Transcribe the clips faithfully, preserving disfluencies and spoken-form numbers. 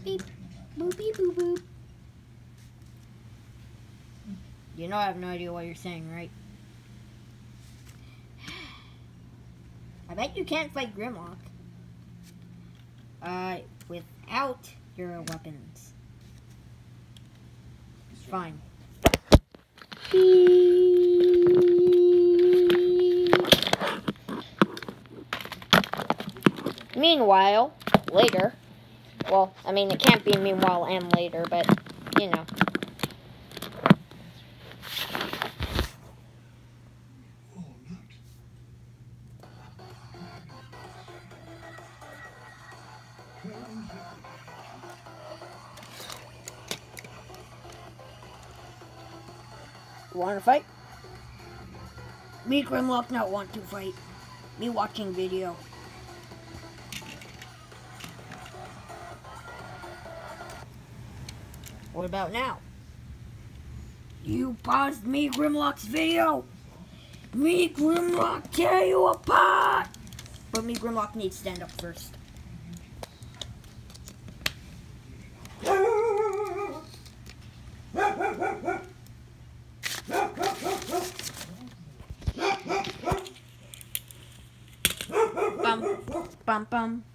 Beep. Boop beep boop boop. You know I have no idea what you're saying, right? I bet you can't fight Grimlock. Uh, without your weapons. Fine. Meanwhile, later. Well, I mean, it can't be meanwhile and later, but, you know. Want to fight? Me, Grimlock, not want to fight. Me watching video. What about now? You paused me, Grimlock's video. Me, Grimlock, tear you apart. But me, Grimlock, needs to stand up first. Bum, bum, bum.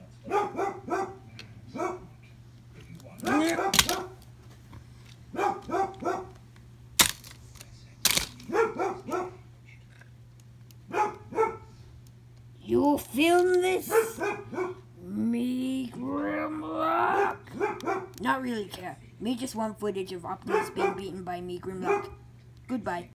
You film this? Me, Grimlock? Not really care. Me just want footage of Optimus being beaten by me, Grimlock. Goodbye.